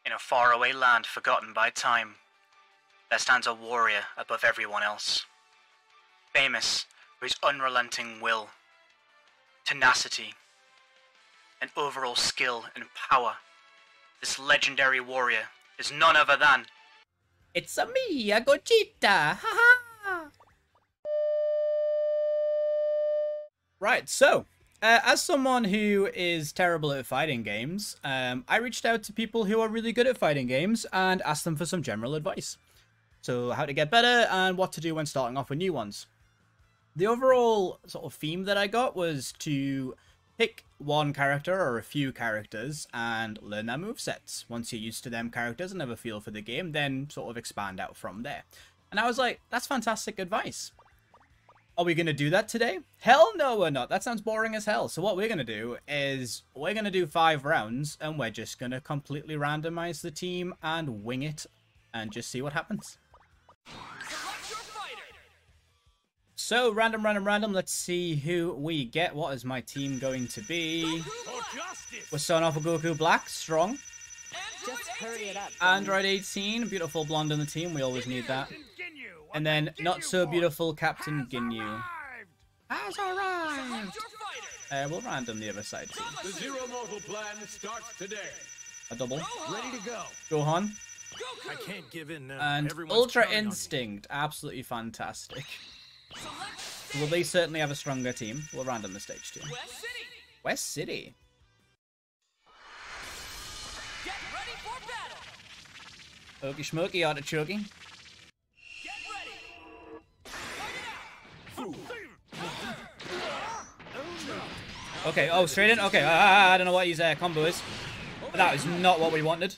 In a faraway land forgotten by time, there stands a warrior above everyone else. Famous for his unrelenting will, tenacity, and overall skill and power. This legendary warrior is none other than... It's a me, a Gogeta! Ha ha! Right, so, as someone who is terrible at fighting games, I reached out to people who are really good at fighting games and asked them for some general advice. So, how to get better and what to do when starting off with new ones. The overall sort of theme that I got was to pick one character or a few characters and learn their movesets. Once you're used to them characters and have a feel for the game, then sort of expand out from there. And I was like, that's fantastic advice. Are we going to do that today? Hell no, we're not. That sounds boring as hell. So what we're going to do is we're going to do 5 rounds and we're just going to completely randomize the team and wing it and just see what happens. So, random. Let's see who we get. What is my team going to be? We're starting off with Goku Black, strong. Just hurry it up. Android 18, beautiful blonde on the team. We always need that. And then, not so beautiful Captain Ginyu. Has arrived! We'll random the other side team. The Zero Mortal plan starts today. A double. Ready to go. Gohan. I can't give in now. And Everyone's Ultra counting on me. Instinct. Absolutely fantastic. Well, they certainly have a stronger team. We'll random the stage too. West City. Get ready for battle. Okey schmokey, artichokey. Get ready. Okay, oh, straight in? Okay, I don't know what his combo is. But that is not what we wanted.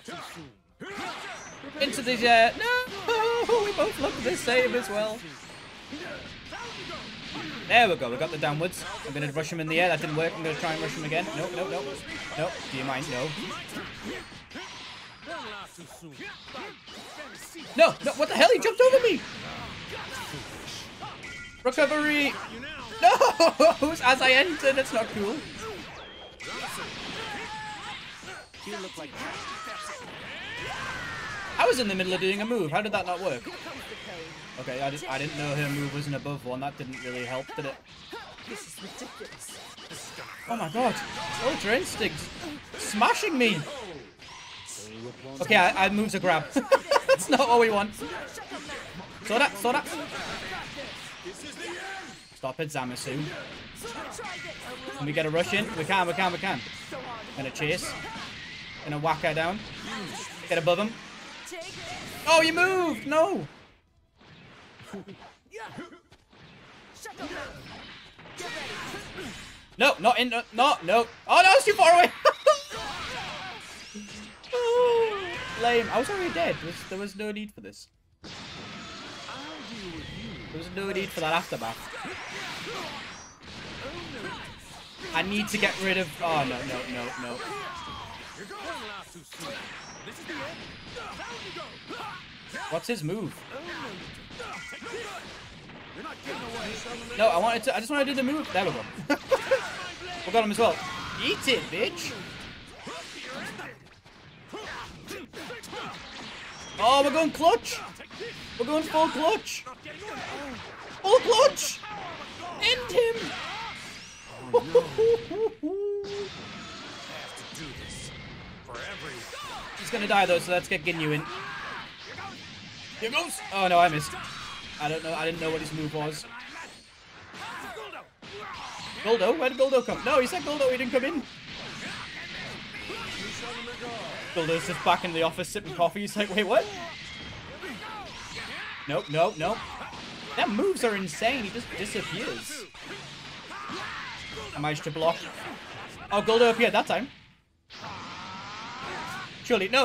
Into the... no! We both look the same as well. There we go, we got the downwards. I'm going to rush him in the air. That didn't work. I'm going to try and rush him again. Nope. Nope. Do you mind? No. No, what the hell? He jumped over me! Recovery! No! As I entered, that's not cool. You look like I was in the middle of doing a move. How did that not work? Okay, I didn't know her move was an above one. That didn't really help, did it? This is ridiculous. Oh my god. Ultra Instinct. Smashing me. Okay, I moves a grab. That's not what we want. Saw that. Stop it, Zamasu. Can we get a rush in? We can. Gonna chase. Gonna whack her down. Get above him. Oh, you moved! No! No, not in. No. Oh no, it's too far away! Oh, lame. I was already dead. There was no need for this. There was no need for that aftermath. I need to get rid of... Oh, no. What's his move? No, I just want to do the move. There we go. We got him as well. Eat it, bitch. Oh, we're going clutch. We're going full clutch. Full clutch. End him. He's gonna die though, so let's get Ginyu in. Here goes. Oh no, I missed. I didn't know what his move was. Goldo? Where did Goldo come? No, he said Goldo, he didn't come in. Goldo's just back in the office sipping coffee. He's like, wait, what? Nope. Them moves are insane. He just disappears. I managed to block. Oh, Goldo appeared that time. Surely. No.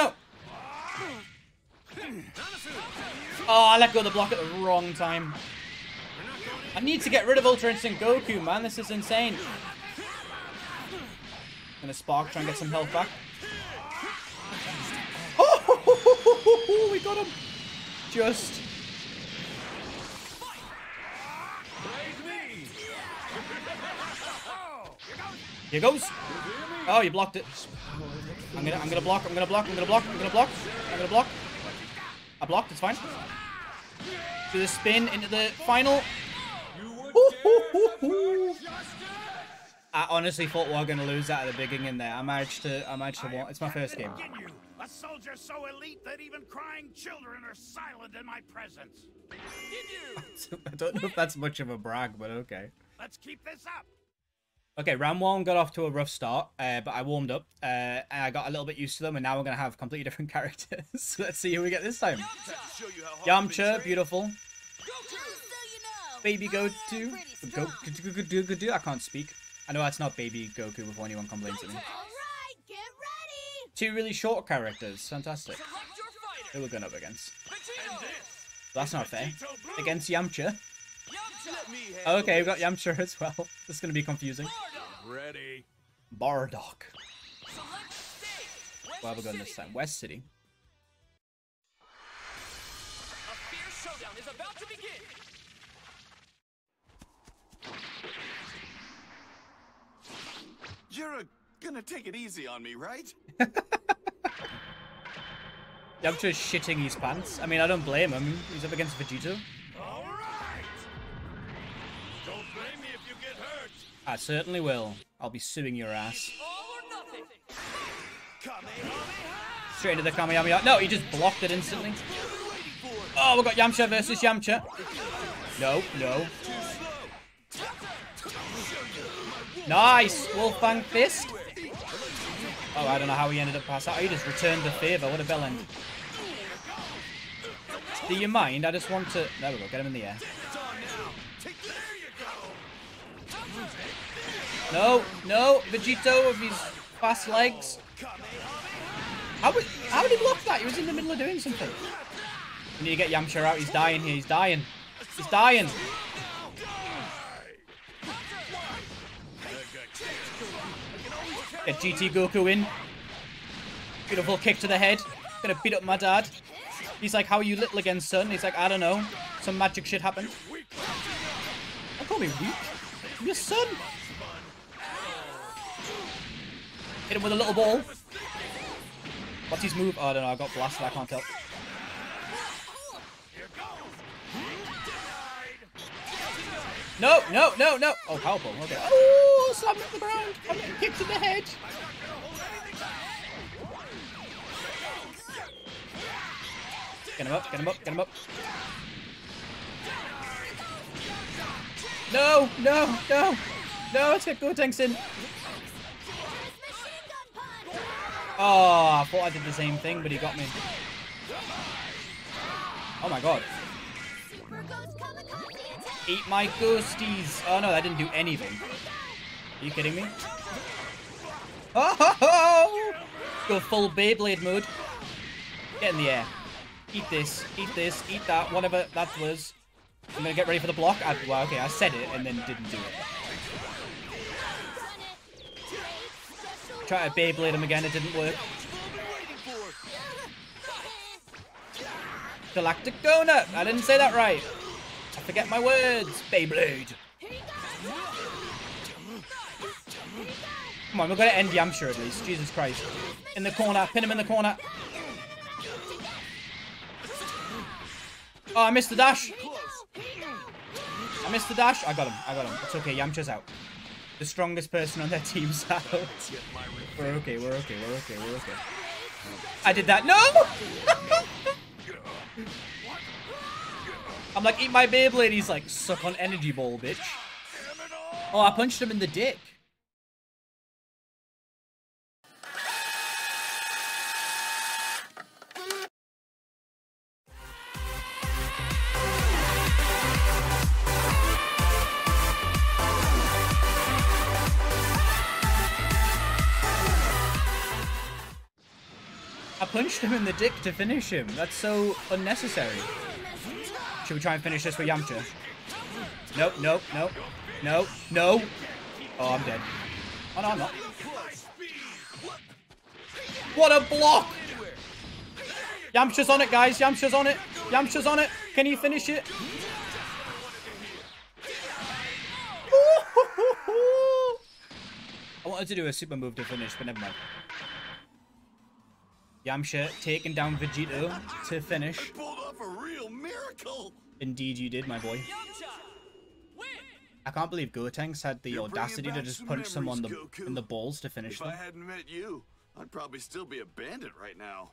Oh, I let go of the block at the wrong time. I need to get rid of Ultra Instinct Goku, man. This is insane. Gonna spark, try and get some health back. Oh, we got him. Just. Here goes. Oh, you blocked it. I'm gonna block. I'm gonna block. I'm gonna block. I'm gonna block. I'm gonna block. I blocked. It's fine. Do the spin into the final. I honestly thought we were gonna lose that at the beginning there. I managed to win. It's my first game. A soldier so elite that even crying children are silent in my presence. I don't know if that's much of a brag, but okay. Let's keep this up. Okay, round 1 got off to a rough start, but I warmed up, and I got a little bit used to them, and now we're going to have completely different characters. So let's see who we get this time. Yamcha, beautiful. Baby Goku. Goku. I can't speak. I know that's not Baby Goku before anyone complains to me. Get ready. 2 really short characters. Fantastic. Who we're going up against? That's not fair. Against Yamcha. Okay, we've got Yamcha as well. This is going to be confusing. Ready. Bardock. Where have we gone this time? West City. A fierce showdown is about to begin. You're gonna take it easy on me, right? Yamcha's shitting his pants. I mean, I don't blame him. He's up against Vegeta. All right. Don't blame me if you get hurt. I certainly will. I'll be suing your ass. All or nothing. Straight into the Kamehameha. No, he just blocked it instantly. Oh, we've got Yamcha versus Yamcha. No, no. Nice! Wolfang Fist. Oh, I don't know how he ended up past that. Oh, he just returned the favour. What a bell end. Do you mind? I just want to... There we go. Get him in the air. No, no. Vegito with his fast legs. How did he block that? He was in the middle of doing something. We need to get Yamcha out. He's dying here. He's dying. He's dying. Get GT Goku in. Beautiful kick to the head. Gonna beat up my dad. He's like, how are you little again, son? He's like, I don't know. Some magic shit happened. Don't call me weak. I'm your son. Hit him with a little ball. What's his move? Oh, I don't know. I got blasted. I can't tell. No, no, no, no. Oh, powerful. Okay. Oh, slam him at the ground. I'm getting kicked in the head. Get him up, get him up, get him up. No, no, no. No, let's get Gotenks in. Oh, I thought I did the same thing, but he got me. Oh my god. Eat my ghosties. Oh no, that didn't do anything. Are you kidding me? Oh, ho, ho. Go full Beyblade mode. Get in the air. Eat this, eat that, whatever that was. I'm gonna get ready for the block. Well, okay, I said it and then didn't do it. Try to Beyblade him again, it didn't work. Galactic Donut! I didn't say that right. I forget my words. Beyblade. Come on, we're gonna end Yamcha at least. Jesus Christ. In the corner, pin him in the corner. Oh, I missed the dash. I missed the dash. I got him. I got him. It's okay. Yamcha's out. The strongest person on their team's out. We're okay. We're okay. We're okay. We're okay. I did that. No! I'm like, eat my Beyblade. He's like, suck on energy ball, bitch. Oh, I punched him in the dick. I punched him in the dick to finish him. That's so unnecessary. Should we try and finish this with Yamcha? Nope, nope, nope. No, no. Oh, I'm dead. Oh, no, I'm not. What a block! Yamcha's on it, guys. Yamcha's on it. Yamcha's on it. Can you finish it? I wanted to do a super move to finish, but never mind. Yamcha taking down Vegito to finish. I pulled off a real miracle. Indeed you did, my boy. Yamcha! Win! I can't believe Gotenks had the You're bringing audacity to back just some punch someone memories, Goku. in the balls to finish If them. I hadn't met you, I'd probably still be a bandit right now.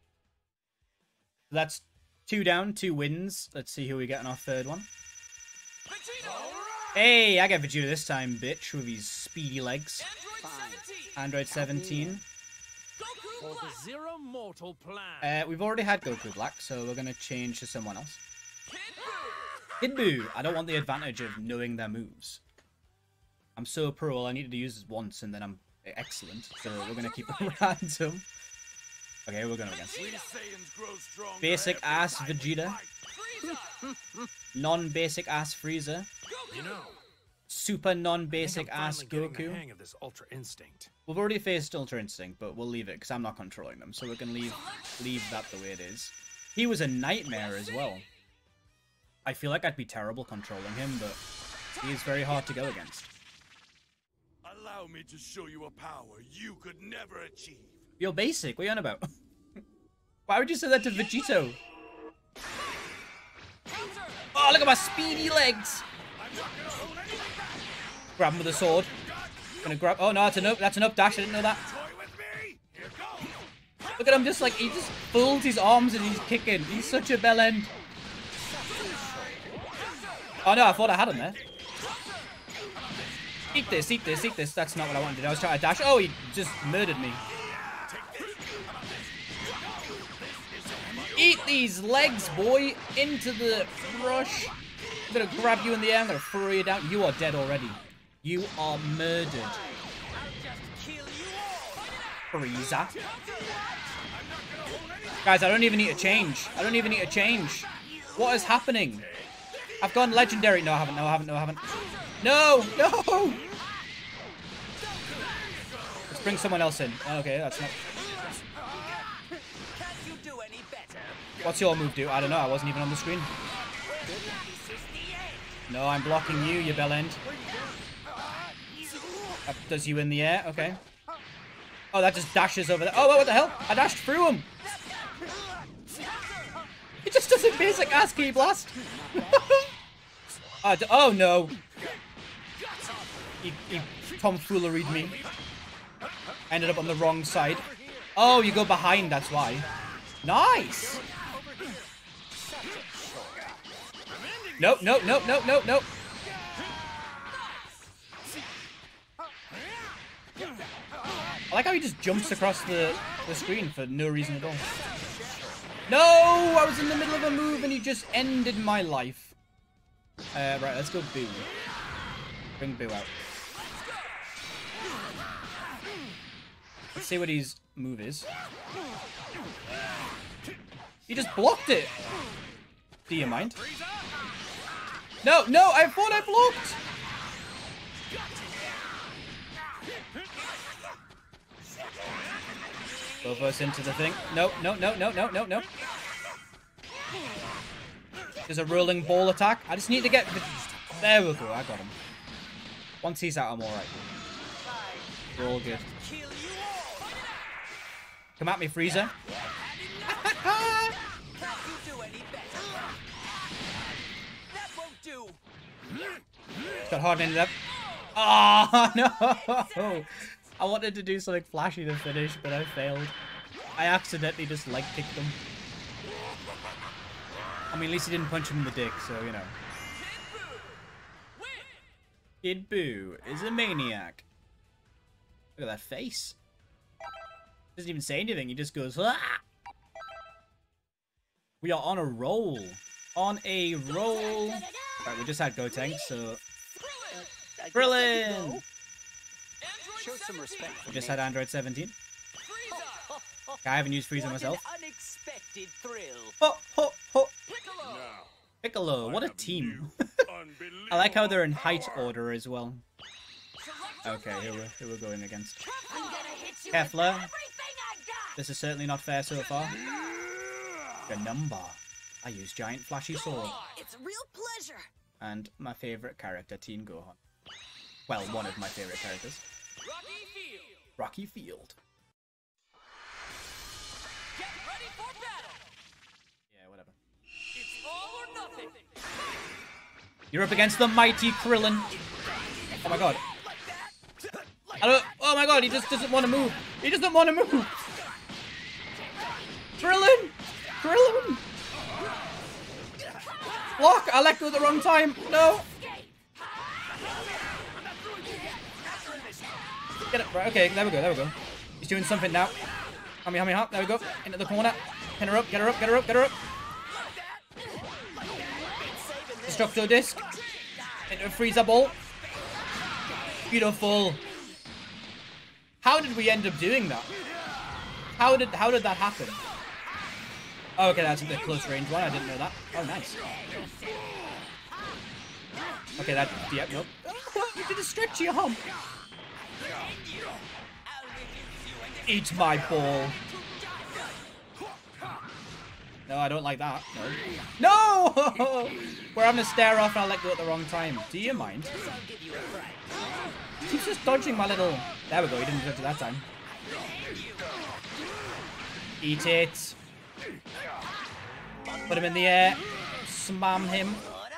That's 2 down, 2 wins. Let's see who we get in our third one. Vegito! Hey, I get Vegeta this time, bitch, with his speedy legs. Android 17! Android 17. Goku For the Black! Zero Mortal Plan. We've already had Goku Black, so we're gonna change to someone else. Kid Buu! Kid Buu. I don't want the advantage of knowing their moves. I'm so pro, all I needed to use is once, and then I'm excellent. So we're gonna keep it random. Okay, we're going against We Saiyans grow stronger basic every ass time we Vegeta, Frieza! non-basic ass Frieza, You know, super non-basic I think I'm ass finally getting the Goku. hang of this Ultra Instinct. We've already faced Ultra Instinct, but we'll leave it because I'm not controlling them, so we can leave that the way it is. He was a nightmare as well. I feel like I'd be terrible controlling him, but he is very hard to go against. Allow me to show you a power you could never achieve. You're basic. What are you on about? Why would you say that to Vegito? Oh, look at my speedy legs! Grab him with a sword. Gonna grab. Oh no, that's an up dash. I didn't know that. Toy with me. Here goes. Look at him, just like he just folds his arms and he's kicking. He's such a bell end. Oh no, I thought I had him there. Eat this, eat this, eat this. That's not what I wanted to do. I was trying to dash. Oh, he just murdered me. Eat these legs, boy! Into the rush. I'm gonna grab you in the air. I'm gonna throw you down. You are dead already. You are murdered. Frieza. Guys, I don't even need to change. I don't even need to change. What is happening? I've gone legendary. No, I haven't. No, I haven't. No, I haven't. No! No! Let's bring someone else in. Okay, that's not... What's your move do? I don't know. I wasn't even on the screen. No, I'm blocking you, you bell end. That does you in the air. Okay. Oh, that just dashes over there. Oh, what the hell? I dashed through him. He just does a basic ass key blast. Oh, no. He tomfooleried me. Ended up on the wrong side. Oh, you go behind, that's why. Nice. Nope, nope, nope, nope, nope, nope. I like how he just jumps across the screen for no reason at all. No! I was in the middle of a move and he just ended my life. Right, let's go Boo. Bring Boo out. Let's see what his move is. He just blocked it. Do you mind? No, no, I thought I blocked. Both of us into the thing. No, no, no, no, no, no, no. There's a rolling ball attack. I just need to get... There we go, I got him. Once he's out, I'm alright. We're all good. Come at me, Frieza. It's got hard ended up. Oh, no! I wanted to do something flashy to finish, but I failed. I accidentally just leg kicked him. I mean, at least he didn't punch him in the dick, so, you know. Kid Buu is a maniac. Look at that face. Doesn't even say anything, he just goes, ah! We are on a roll. On a roll. Right, we just had Gotenks, so... Krillin! Show some respect. We just had Android 17. I haven't used Frieza myself. Unexpected thrill. Ho, ho, ho. Piccolo! Piccolo, what a team. I like how they're in height order as well. Okay, who we're going against. Kefla. This is certainly not fair so far. The number. I use giant flashy sword. It's a real pleasure. And my favorite character, Teen Gohan. Well, one of my favorite characters. Rocky Field! Rocky Field. Yeah, whatever. It's all or nothing. You're up against the mighty Krillin. Oh my god. Oh my god, he just doesn't want to move. He doesn't want to move. Krillin! Krillin! Block! I let go at the wrong time. No! Get it. Right, okay, there we go, there we go. He's doing something now. Hummy, hop. There we go. Into the corner. Pin her up, get her up, get her up, get her up. Destructo disc. Into a Frieza ball. Beautiful. How did we end up doing that? How did that happen? Oh, okay, that's a bit close range one. I didn't know that. Oh, nice. Okay, that. Yep, nope. You did a stretchy hump. Eat my ball. No, I don't like that. No. No! We're having a stare off and I let go at the wrong time. Do you mind? He's just dodging my little... There we go, he didn't dodge it that time. Eat it. Put him in the air. Smam him.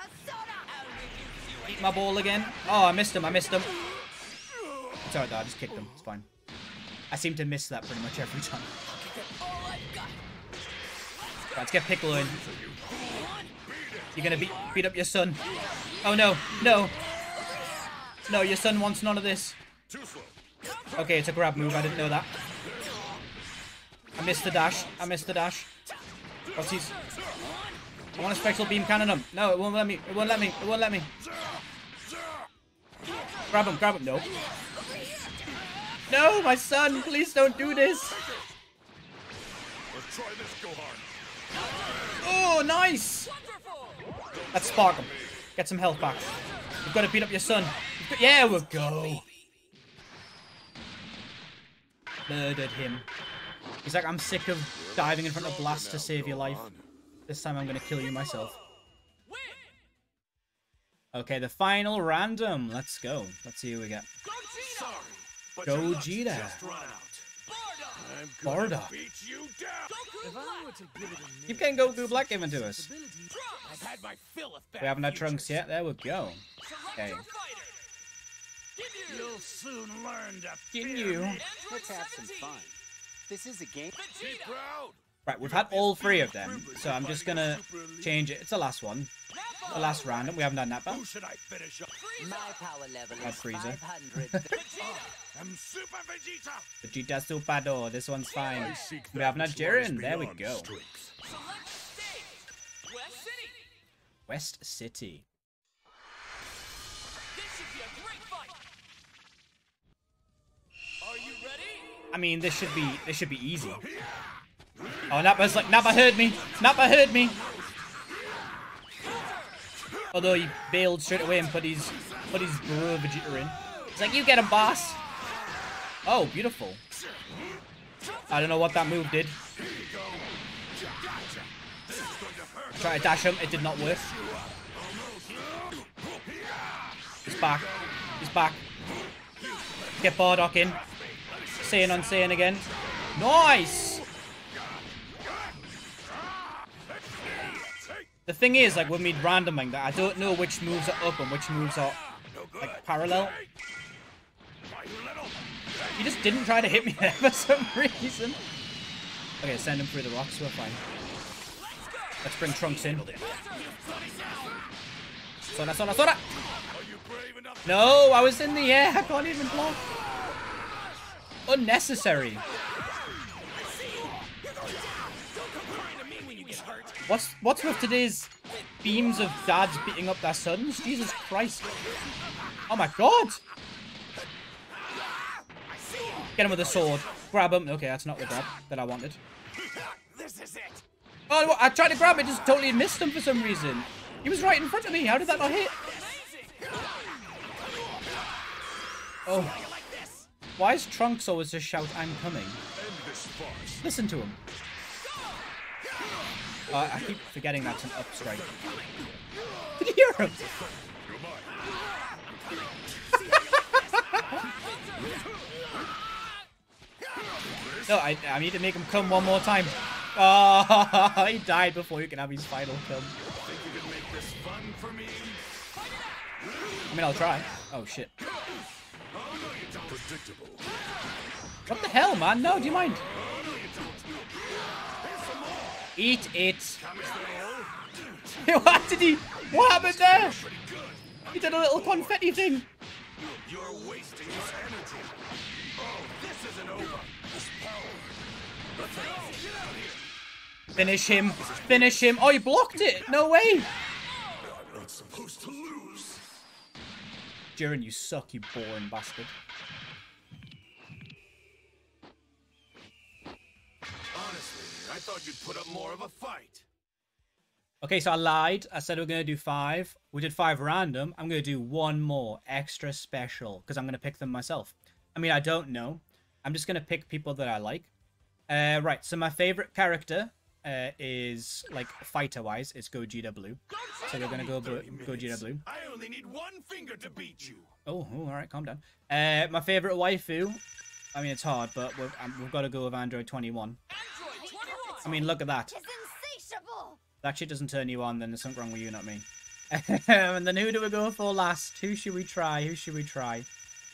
Eat my ball again. Oh, I missed him, It's alright though, I just kicked him. It's fine. I seem to miss that pretty much every time. Right, let's get Piccolo in. You're gonna beat up your son. Oh no, no. No, your son wants none of this. Okay, it's a grab move, I didn't know that. I missed the dash, What's his... I want a spectral beam cannon him. No, it won't let me, it won't let me. Grab him, no. No, my son, please don't do this. Let's try this, go hard. Oh, nice. Let's spark him. Get some health back. You've got to beat up your son. Yeah, we'll go. Murdered him. He's like, I'm sick of diving in front of Blast to save your life. This time I'm going to kill you myself. Okay, the final random. Let's go. Let's see who we get. Gogeta. Bardock. Keep getting Goku Black given to us. We haven't had Trunks yet. There we go. Okay. You'll soon learn to Ginyu. Let's have some fun. This is a game. Right, we've had all three of them, so I'm just gonna change it. It's the last one. The last random. We haven't done that, but Who should I finish up? My power level Not is Frieza. 500. I'm Super Vegeta. Vegeta Supado. This one's fine. We haven't had Jiren. There we go. West City. I mean, this should be easy. Oh, Nappa's like, Nappa heard me. Nappa heard me. Although he bailed straight away and put his bro Vegeta in. He's like, you get him, boss. Oh, beautiful. I don't know what that move did. Try to dash him. It did not work. He's back. He's back. Get Bardock in. Saiyan on Saiyan again. Nice! The thing is, like, when we randoming that, I don't know which moves are up and which moves are, like, parallel. He just didn't try to hit me there for some reason. Okay, send him through the rocks, we're fine. Let's bring Trunks in. Sora! No, I was in the air, I can't even block. Unnecessary. What's with today's beams of dads beating up their sons? Jesus Christ. Oh my god. Get him with a sword. Grab him. Okay, that's not the grab that I wanted. Oh, I tried to grab it, just totally missed him for some reason. He was right in front of me. How did that not hit? Oh. Why is Trunks always just shout, I'm coming? Listen to him. I keep forgetting that's an up strike. Did you hear him? No, I need to make him come one more time. Oh, he died before you can have his final kill. Think you can make this fun for me? I mean, I'll try. Oh, shit. Oh, no, you don't. Predictable. What the hell, man? No, do you mind? Oh, no, you don't. Here's some more. Eat it. Come is the What did he... What happened there? pretty good. He did a little confetti thing. You're wasting this energy. Oh, this isn't over. This power. Let's go. Get out here. Finish him. Finish him. Oh, you blocked it. No way. I'm not supposed to lose. Jiren, you suck, you boring bastard. Honestly, I thought you'd put up more of a fight. Okay, so I lied. I said we are going to do 5. We did 5 random. I'm going to do 1 more extra special because I'm going to pick them myself. I mean, I don't know. I'm just going to pick people that I like. Right, so my favorite character is, like, fighter-wise, is Gogeta Blue. So we're going to go Gogeta Blue. I only need one finger to beat you. Oh, all right, calm down. My favorite waifu, I mean, it's hard, but we've got to go with Android 21. Android 21. I mean, look at that. It's insatiable. If that shit doesn't turn you on, then there's something wrong with you, not me. And then who do we go for last? Who should we try? Who should we try?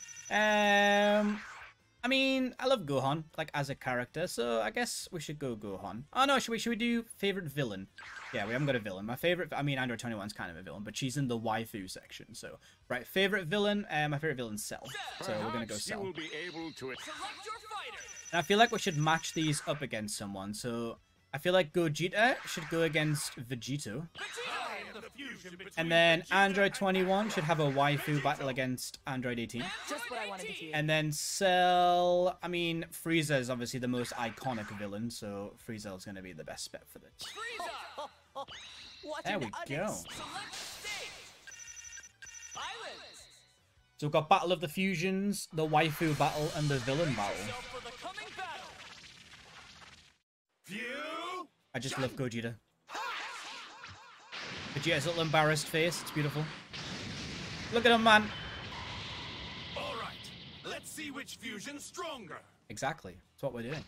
I mean, I love Gohan, like, as a character, so I guess we should go Gohan. Oh, no, should we do favorite villain? Yeah, we haven't got a villain. My favorite, I mean, Android 21's kind of a villain, but she's in the waifu section, so. Right, favorite villain, my favorite villain's Cell. So we're gonna go Cell. will be able to Select your fighter. And I feel like we should match these up against someone, so I feel like Gogeta should go against Vegito. And then Android 21 should have a waifu battle against Android 18. Just what I wanted to hear. And then Cell, I mean, Frieza is obviously the most iconic villain, so Frieza is going to be the best bet for this. Frieza. What There an we go. Select stage. Islands. So we've got Battle of the Fusions, the waifu battle, and the villain battle. Yourself for the coming battle. Phew! I just love Gogeta. Vegeta's little embarrassed face, it's beautiful. Look at him, man. All right, let's see which fusion's stronger. Exactly, that's what we're doing.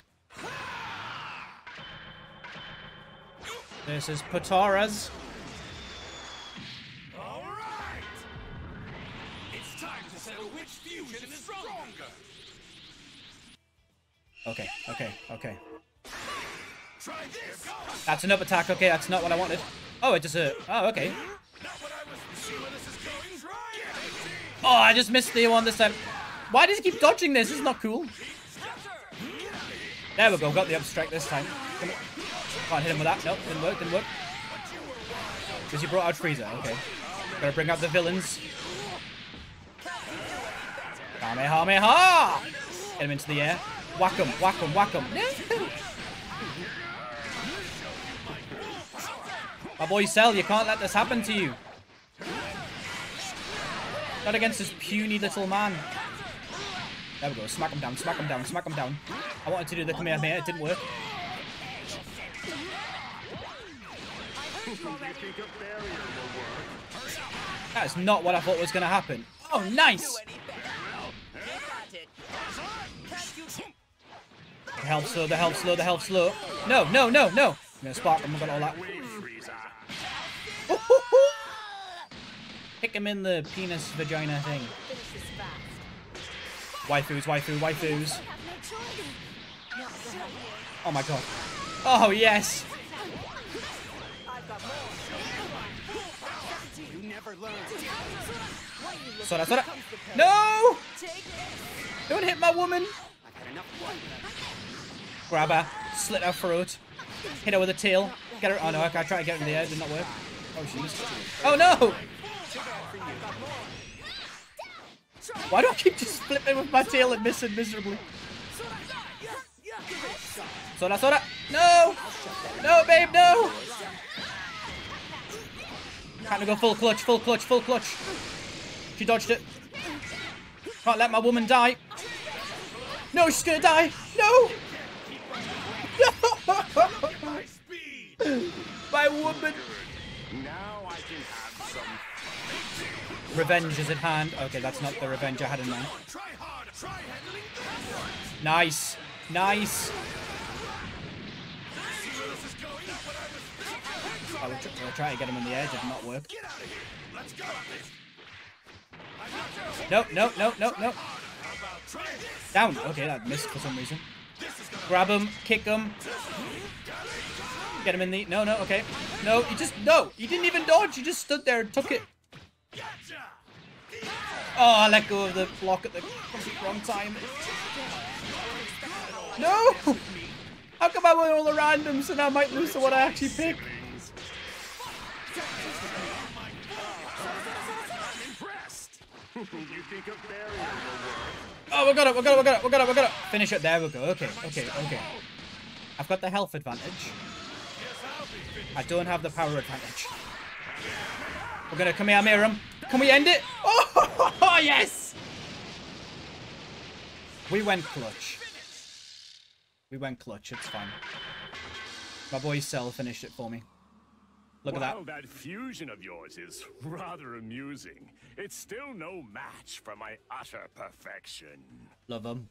This is Potara's. All right, it's time to settle which fusion is stronger. Okay, okay, okay. Try this. That's an up attack, okay, that's not what I wanted. Oh, it just hurt. Oh, okay. Not what I was. See where this is going. Try it. Oh, I just missed the one this time. Why does he keep dodging this? This is not cool. There we go, got the up strike this time. Can't hit him with that. Nope, didn't work, didn't work. Because he brought out Frieza, okay. Gotta bring out the villains. Kamehameha! Get him into the air. Whack him, whack him, whack him. No! My boy Cell, you can't let this happen to you. Not against this puny little man. There we go, smack him down, smack him down, smack him down. I wanted to do the Kamehameha, it didn't work. That is not what I thought was going to happen. Oh, nice! The health slow, the health slow, the health slow. No, no, no, no! I'm going to spark him, I've got all that. Kick him in the penis vagina thing. Waifus, waifu, waifus. Oh my god. Oh yes! Sora, Sora! No! Don't hit my woman! Grab her, slit her throat, hit her with a tail, get her. Oh no, I tried to get her in the air, it did not work. Oh, she missed it. Oh no! Why do I keep just flipping with my tail and missing miserably? Sora, Sora! No! No, babe, no! Can't go full clutch, full clutch, full clutch. She dodged it. Can't let my woman die. No, she's gonna die! No! My woman! Now I can have some. Revenge is at hand. Okay, that's not the revenge I had in mind. Try harder. Try handling. Nice. Nice. I will try to get him on the edge. It did not work. Get out of here. Let's go. No, no, no, no, no. Down. Okay, that missed for some reason. Grab him, kick him. Get him in the... No, no, okay. No, he just... No, he didn't even dodge. He just stood there and took it. Oh, I let go of the block at the complete wrong time. No! How come I went all the randoms and I might lose to what I actually pick? Oh, we got it. Finish it. There we go. Okay. I've got the health advantage. I don't have the power advantage. We're gonna come here, mirror him. Can we end it? Oh, yes! We went clutch. It's fine. My boy Cell finished it for me. Look at that. While that fusion of yours is rather amusing, it's still no match for my utter perfection. Love him.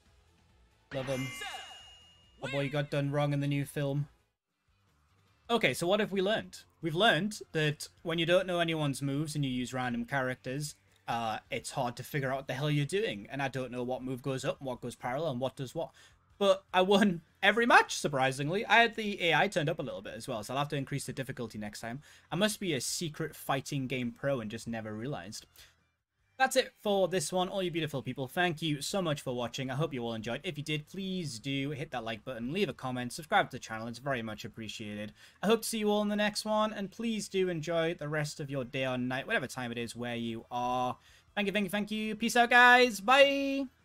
My boy got done wrong in the new film. Okay, so what have we learned? We've learned that when you don't know anyone's moves and you use random characters, it's hard to figure out what the hell you're doing. And I don't know what move goes up and what goes parallel and what does what. But I won every match, surprisingly. I had the AI turned up a little bit as well, so I'll have to increase the difficulty next time. I must be a secret fighting game pro and just never realized. That's it for this one, all you beautiful people. Thank you so much for watching. I hope you all enjoyed. If you did, please do hit that like button, leave a comment, subscribe to the channel. It's very much appreciated. I hope to see you all in the next one, and please do enjoy the rest of your day or night, whatever time it is where you are. Thank you. Peace out, guys. Bye.